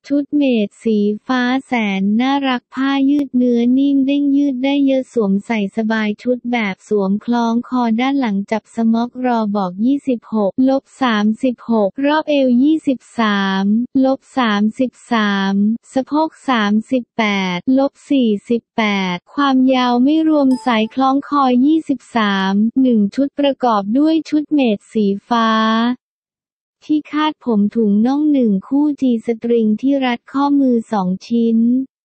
ชุดเมดสีฟ้าแสนน่ารักผ้ายืดเนื้อนิ่มเด้งยืดได้เยอะสวมใส่สบายชุดแบบสวมคล้องคอด้านหลังจับสม็อกรอบอก26-36รอบเอว23-33สะโพก38-48ความยาวไม่รวมสายคล้องคอ23 1ชุดประกอบด้วยชุดเมดสีฟ้าที่คาดผมถุงน่อง1คู่จีสตริงที่รัดข้อมือ2ชิ้น